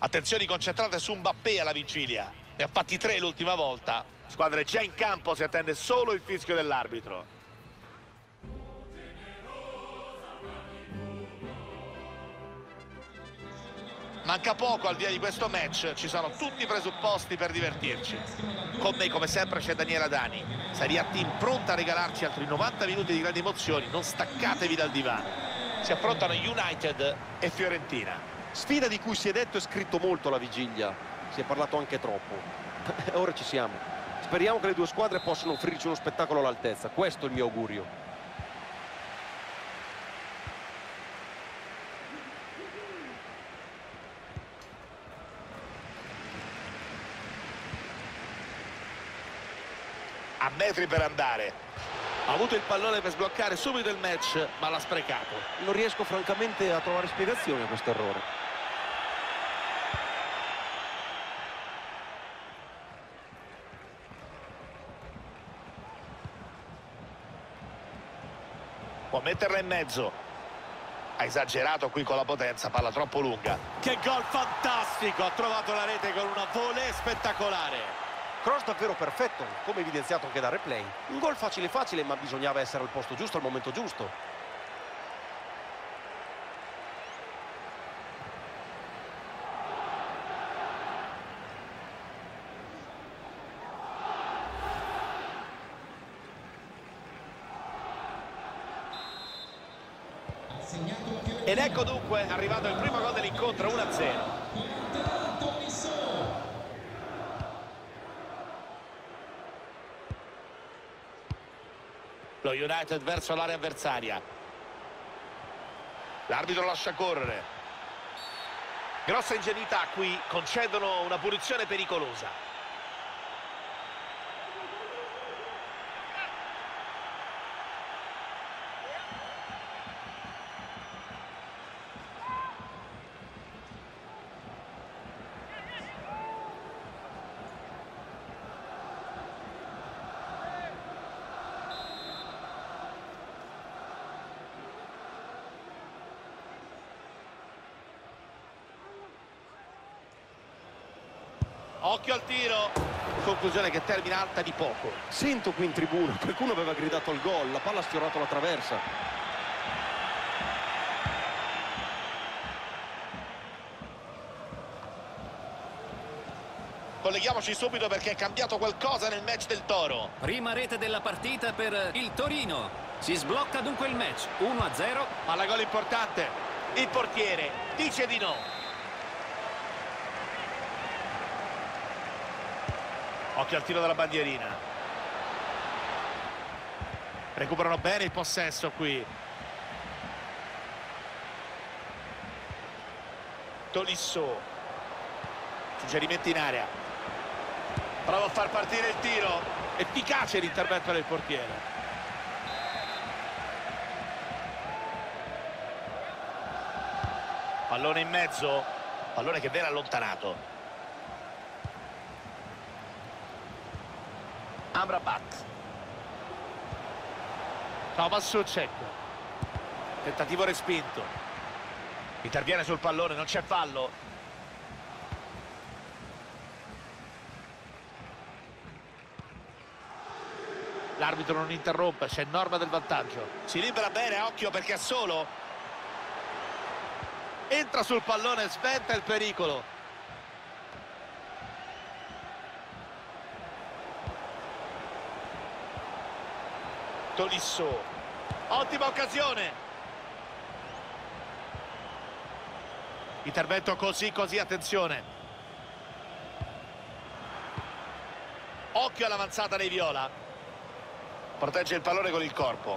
Attenzioni concentrate su Mbappé alla vigilia. Ne ha fatti 3 l'ultima volta. Squadra è già in campo, si attende solo il fischio dell'arbitro. Manca poco al via di questo match, ci sono tutti i presupposti per divertirci. Con me come sempre c'è Daniela Dani. Serie A Team pronta a regalarci altri 90 minuti di grandi emozioni, non staccatevi dal divano. Si affrontano United e Fiorentina. Sfida di cui si è detto e scritto molto alla vigilia, si è parlato anche troppo. Ora ci siamo. Speriamo che le due squadre possano offrirci uno spettacolo all'altezza, questo è il mio augurio. A metri per andare. Ha avuto il pallone per sbloccare subito il match, ma l'ha sprecato. Non riesco francamente a trovare spiegazione a questo errore. Può metterla in mezzo. Ha esagerato qui con la potenza, palla troppo lunga. Che gol fantastico! Ha trovato la rete con una volée spettacolare. Cross davvero perfetto, come evidenziato anche dal replay. Un gol facile facile, ma bisognava essere al posto giusto al momento giusto. Ed ecco dunque arrivato il primo gol dell'incontro, 1-0. Lo United verso l'area avversaria. L'arbitro lascia correre. Grossa ingenuità qui, concedono una punizione pericolosa. Occhio al tiro, conclusione che termina alta di poco. Sento qui in tribuna, qualcuno aveva gridato il gol, la palla ha sfiorato la traversa. Colleghiamoci subito perché è cambiato qualcosa nel match del Toro. Prima rete della partita per il Torino. Si sblocca dunque il match, 1-0. Alla gol importante, il portiere dice di no. Occhio al tiro della bandierina. Recuperano bene il possesso qui. Tolisso. Suggerimenti in area. Prova a far partire il tiro. Efficace l'intervento del portiere. Pallone in mezzo. Pallone che viene allontanato. Amrabat. Thomas Soucek. Tentativo respinto. Interviene sul pallone, non c'è fallo. L'arbitro non interrompe, c'è norma del vantaggio. Si libera bene, occhio perché è solo. Entra sul pallone, sventa il pericolo. Tolisso, ottima occasione. Intervento così, attenzione. Occhio all'avanzata dei viola. Protegge il pallone con il corpo.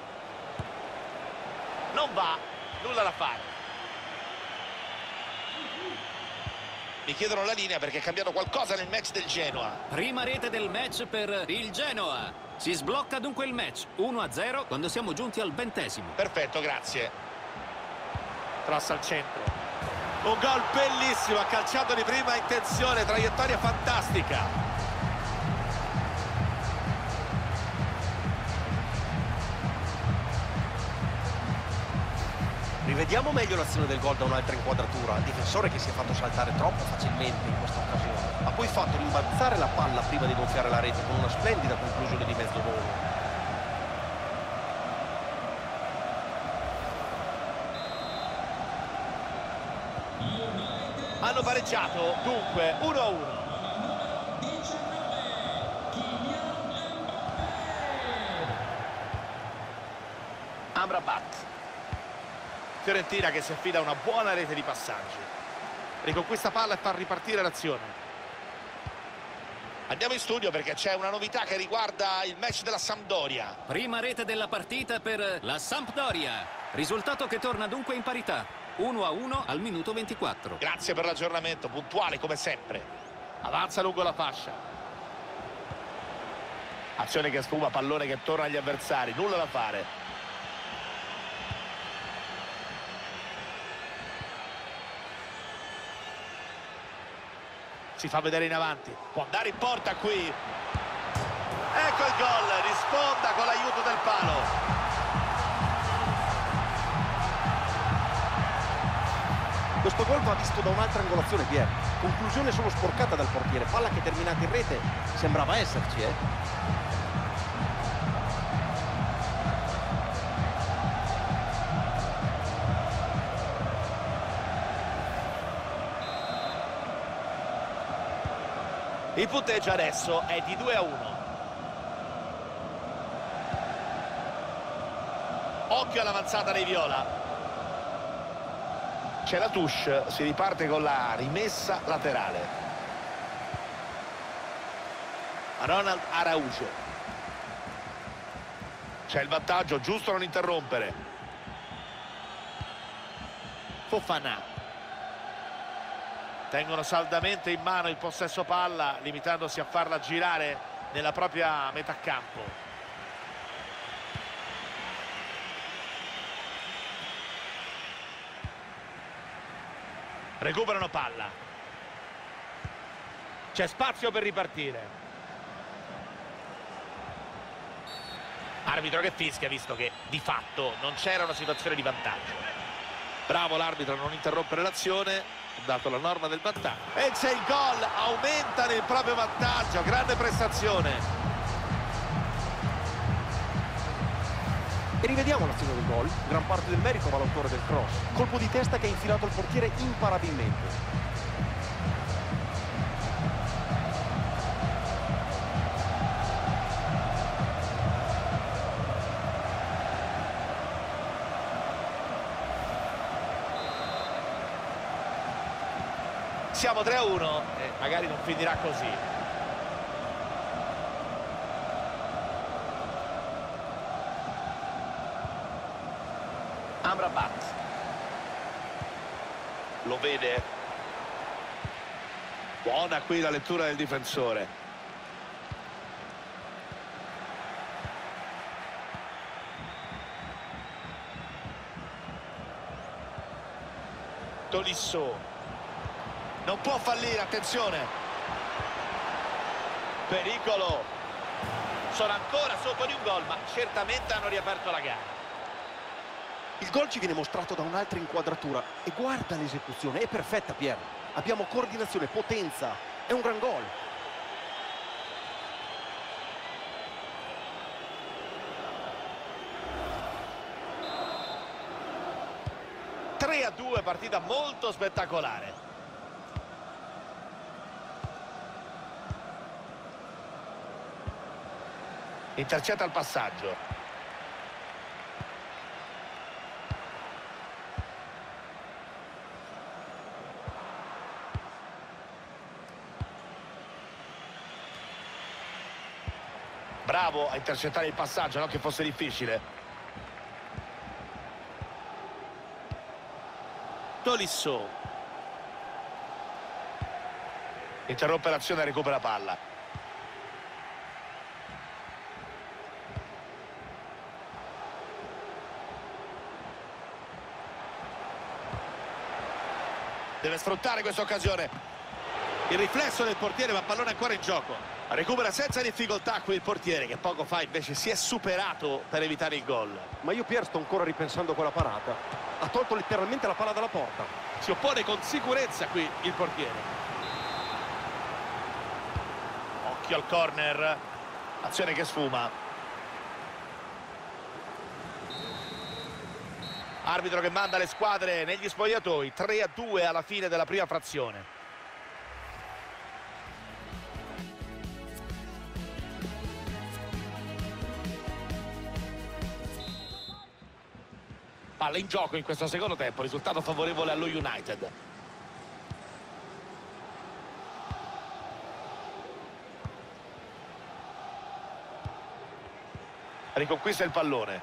Non va, nulla da fare. Mi chiedono la linea perché è cambiato qualcosa nel match del Genoa. Prima rete del match per il Genoa. Si sblocca dunque il match, 1-0 quando siamo giunti al 20°. Perfetto, grazie. Cross al centro. Un gol bellissimo, ha calciato di prima intenzione, traiettoria fantastica. Rivediamo meglio l'azione del gol da un'altra inquadratura. Il difensore che si è fatto saltare troppo facilmente in questa occasione. Ha poi fatto rimbalzare la palla prima di gonfiare la rete con una splendida conclusione di mezzo volo. Hanno pareggiato, dunque 1-1. Amrabat. Fiorentina che si affida a una buona rete di passaggi. Riconquista palla e fa ripartire l'azione. Andiamo in studio perché c'è una novità che riguarda il match della Sampdoria. Prima rete della partita per la Sampdoria. Risultato che torna dunque in parità. 1-1 al minuto 24. Grazie per l'aggiornamento, puntuale come sempre. Avanza lungo la fascia. Azione che sfuma, pallone che torna agli avversari, nulla da fare. Si fa vedere in avanti, può andare in porta qui. Ecco il gol, risponda con l'aiuto del palo. Questo gol va visto da un'altra angolazione, Pier. Conclusione solo sporcata dal portiere, palla che è terminata in rete. Sembrava esserci, Il punteggio adesso è di 2-1. Occhio all'avanzata dei viola. C'è la touche, si riparte con la rimessa laterale. Ronald Araujo. C'è il vantaggio, giusto non interrompere. Fofana. Tengono saldamente in mano il possesso palla, limitandosi a farla girare nella propria metà campo. Recuperano palla. C'è spazio per ripartire. Arbitro che fischia, visto che di fatto non c'era una situazione di vantaggio. Bravo l'arbitro a non interrompere l'azione, dato la norma del vantaggio. E c'è il gol, aumentano il proprio vantaggio, grande prestazione. E rivediamo l'azione del gol. Gran parte del merito va all'autore del cross. Colpo di testa che ha infilato il portiere imparabilmente. Siamo 3-1 e magari non finirà così. Amrabat. Lo vede. Buona qui la lettura del difensore. Tolisso. Non può fallire, attenzione. Pericolo. Sono ancora sotto di un gol, ma certamente hanno riaperto la gara. Il gol ci viene mostrato da un'altra inquadratura e guarda l'esecuzione, è perfetta, Pier. Abbiamo coordinazione, potenza, è un gran gol. A 2, partita molto spettacolare. Intercetta il passaggio. Bravo a intercettare il passaggio, non che fosse difficile. Tolisso. Interrompe l'azione e recupera palla. Deve sfruttare questa occasione. Il riflesso del portiere, ma pallone ancora in gioco. Recupera senza difficoltà qui il portiere, che poco fa invece si è superato per evitare il gol. Ma io, Pier, sto ancora ripensando a quella parata. Ha tolto letteralmente la palla dalla porta. Si oppone con sicurezza qui il portiere. Occhio al corner. Azione che sfuma. Arbitro che manda le squadre negli spogliatoi. 3-2 alla fine della prima frazione. Palla in gioco in questo secondo tempo, risultato favorevole allo United. Riconquista il pallone.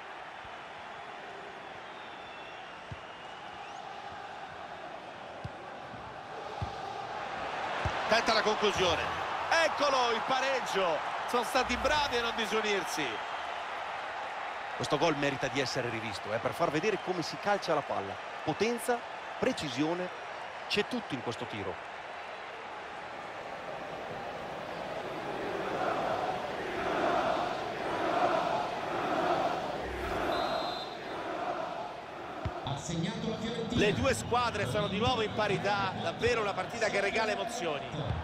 Tenta la conclusione. Eccolo il pareggio. Sono stati bravi a non disunirsi. Questo gol merita di essere rivisto, per far vedere come si calcia la palla. Potenza, precisione, c'è tutto in questo tiro. Le due squadre sono di nuovo in parità, davvero una partita che regala emozioni.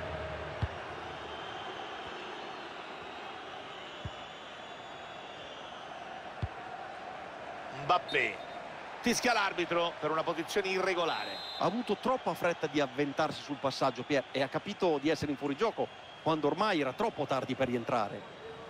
Mbappé fischia l'arbitro per una posizione irregolare. Ha avuto troppa fretta di avventarsi sul passaggio, Pier, e ha capito di essere in fuorigioco quando ormai era troppo tardi per rientrare.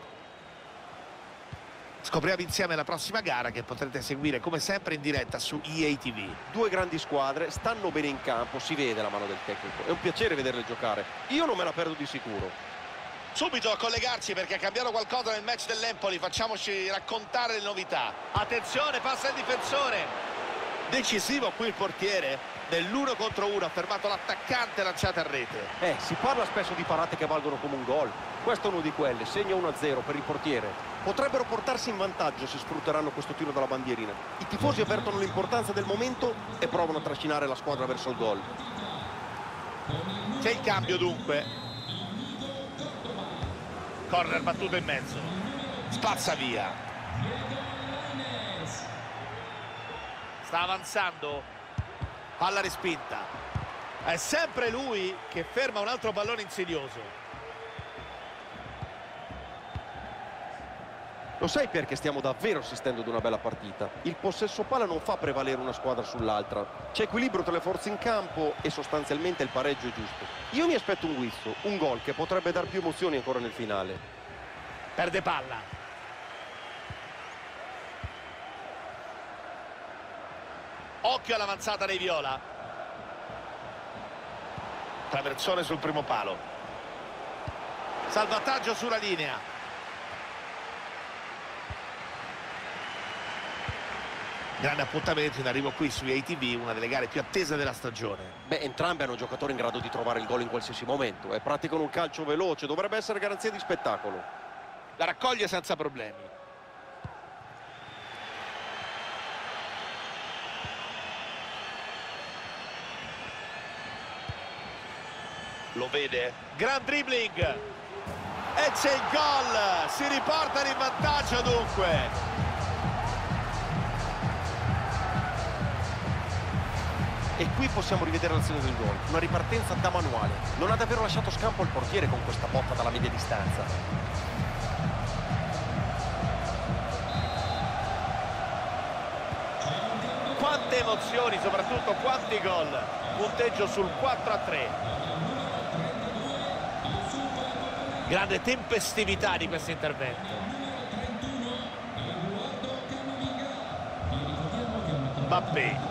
Scopriamo insieme la prossima gara, che potrete seguire come sempre in diretta su EA TV. Due grandi squadre, stanno bene in campo, si vede la mano del tecnico. È un piacere vederle giocare. Io non me la perdo di sicuro. Subito a collegarci perché ha cambiato qualcosa nel match dell'Empoli. Facciamoci raccontare le novità. Attenzione, passa il difensore. Decisivo qui il portiere. Nell'1 contro 1 ha fermato l'attaccante lanciato a rete. Si parla spesso di parate che valgono come un gol. Questo è uno di quelle, segna 1-0 per il portiere. Potrebbero portarsi in vantaggio se sfrutteranno questo tiro dalla bandierina. I tifosi avvertono l'importanza del momento e provano a trascinare la squadra verso il gol. C'è il cambio dunque. Corner battuto in mezzo. Spazza via. Sta avanzando. Palla respinta. È sempre lui che ferma un altro pallone insidioso. Lo sai perché stiamo davvero assistendo ad una bella partita? Il possesso palla non fa prevalere una squadra sull'altra. C'è equilibrio tra le forze in campo e sostanzialmente il pareggio è giusto. Io mi aspetto un guizzo, un gol che potrebbe dar più emozioni ancora nel finale. Perde palla. Occhio all'avanzata dei viola. Traversone sul primo palo. Salvataggio sulla linea. Grande appuntamento in arrivo qui su ATV, una delle gare più attese della stagione. Entrambi hanno giocatori in grado di trovare il gol in qualsiasi momento. Praticano un calcio veloce, dovrebbe essere garanzia di spettacolo. La raccoglie senza problemi. Lo vede? Gran dribbling. E c'è il gol. Si riportano in vantaggio dunque. E qui possiamo rivedere l'azione del gol. Una ripartenza da manuale. Non ha davvero lasciato scampo al portiere con questa botta dalla media distanza. Quante emozioni, soprattutto quanti gol. Punteggio sul 4-3. Grande tempestività di questo intervento. Mbappé.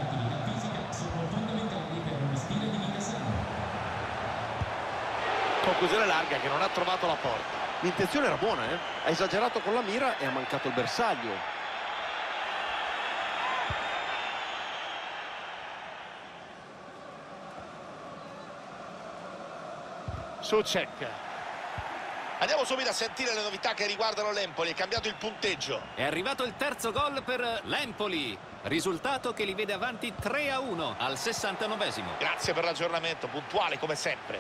Conclusione larga che non ha trovato la porta. L'intenzione era buona, Ha esagerato con la mira e ha mancato il bersaglio. Souček. Andiamo subito a sentire le novità che riguardano l'Empoli. È cambiato il punteggio. È arrivato il terzo gol per l'Empoli, risultato che li vede avanti 3-1 al 69esimo. Grazie per l'aggiornamento, puntuale come sempre.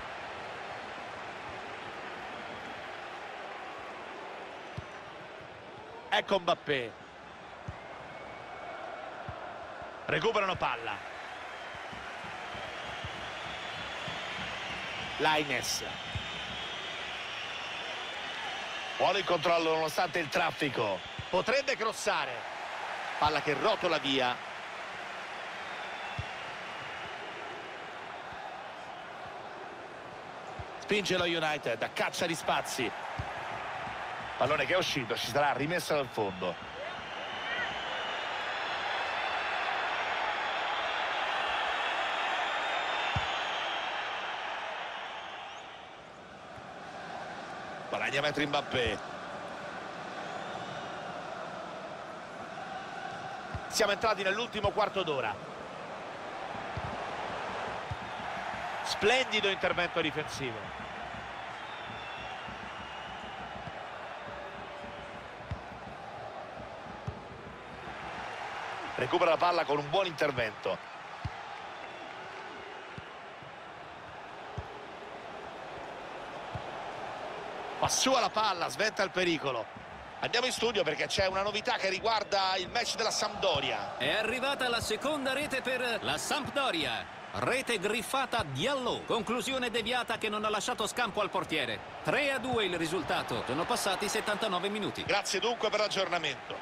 Ecco Mbappé. Recuperano palla. Lainez. Buono il controllo nonostante il traffico. Potrebbe crossare. Palla che rotola via. Spinge lo United a caccia di spazi. Pallone che è uscito, ci sarà rimessa dal fondo. Guadagna metri Mbappé. Siamo entrati nell'ultimo quarto d'ora. Splendido intervento difensivo. Recupera la palla con un buon intervento. Fa su alla palla, sventa il pericolo. Andiamo in studio perché c'è una novità che riguarda il match della Sampdoria. È arrivata la seconda rete per la Sampdoria. Rete griffata Diallo. Conclusione deviata che non ha lasciato scampo al portiere. 3-2 il risultato. Sono passati 79 minuti. Grazie dunque per l'aggiornamento.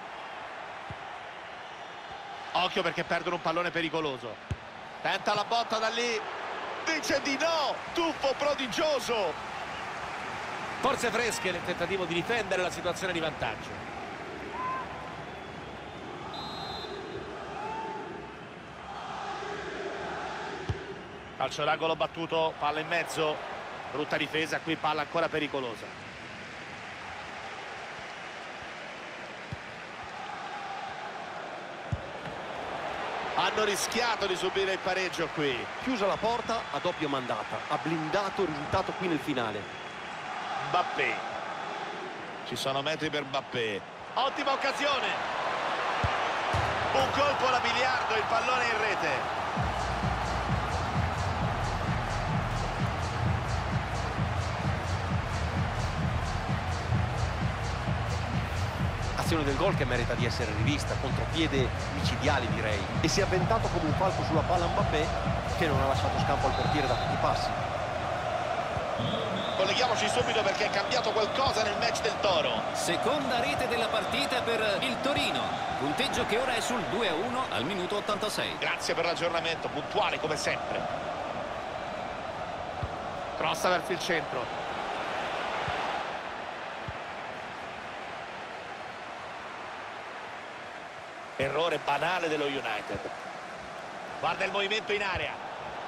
Occhio perché perdono un pallone pericoloso. Tenta la botta da lì. Dice di no. Tuffo prodigioso. Forze fresche nel tentativo di difendere la situazione di vantaggio. Calcio d'angolo battuto, palla in mezzo. Brutta difesa, qui palla ancora pericolosa. Hanno rischiato di subire il pareggio qui. Chiusa la porta a doppia mandata. Ha blindato il risultato qui nel finale. Mbappé. Ci sono metri per Mbappé. Ottima occasione. Un colpo alla biliardo, il pallone in rete. Azione del gol che merita di essere rivista, contropiede micidiale direi. E si è avventato come un falco sulla palla Mbappé, che non ha lasciato scampo al portiere da pochi passi. Colleghiamoci subito perché è cambiato qualcosa nel match del Toro. Seconda rete della partita per il Torino. Punteggio che ora è sul 2-1 al minuto 86. Grazie per l'aggiornamento, puntuale come sempre. Crossa verso il centro. Errore banale dello United. Guarda il movimento in area.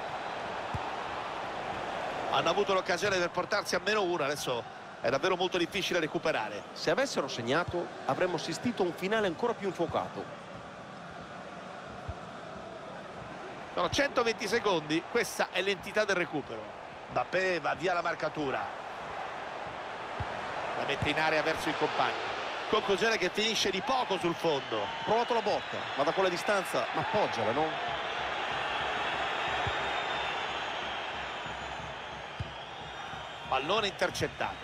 Hanno avuto l'occasione per portarsi a -1, adesso è davvero molto difficile recuperare. Se avessero segnato avremmo assistito a un finale ancora più infuocato. Sono 120 secondi, questa è l'entità del recupero. Mbappé va via la marcatura. La mette in area verso il compagno. Conclusione che finisce di poco sul fondo. Ha provato la botta, ma da quella distanza, ma appoggiala, no? Pallone intercettato.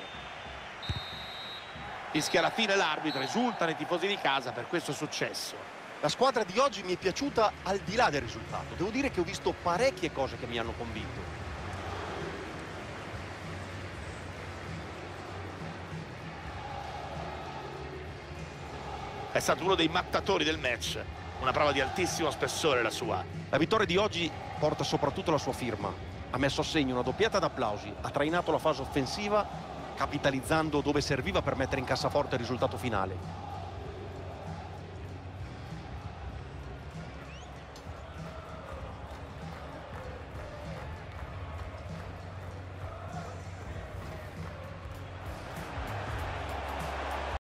Fischia alla fine l'arbitro, esultano i tifosi di casa per questo successo. La squadra di oggi mi è piaciuta al di là del risultato. Devo dire che ho visto parecchie cose che mi hanno convinto. È stato uno dei mattatori del match. Una prova di altissimo spessore la sua. La vittoria di oggi porta soprattutto la sua firma. Ha messo a segno una doppiata d'applausi, ha trainato la fase offensiva, capitalizzando dove serviva per mettere in cassaforte il risultato finale.